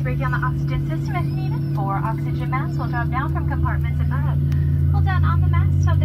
emergency brake on the oxygen system if needed. 4 oxygen masks will drop down from compartments above. Hold down on the mask till